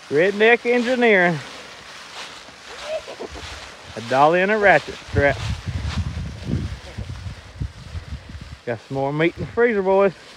Redneck Engineering. A dolly and a ratchet strap. Got some more meat in the freezer, boys.